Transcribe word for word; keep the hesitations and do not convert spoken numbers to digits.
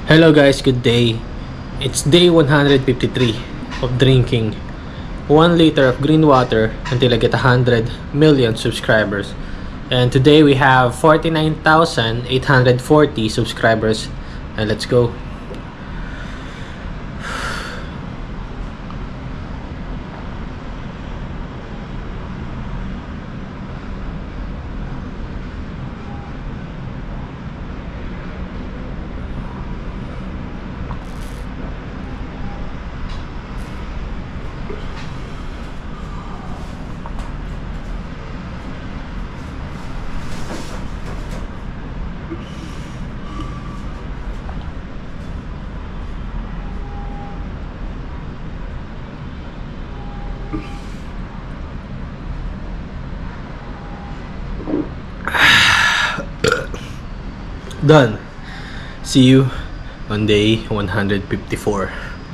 Hello guys, good day. It's day one hundred fifty-three of drinking one liter of green water until I get one hundred million subscribers. And today we have forty-nine thousand eight hundred forty subscribers. And let's go. Done. See you on day one hundred fifty-four.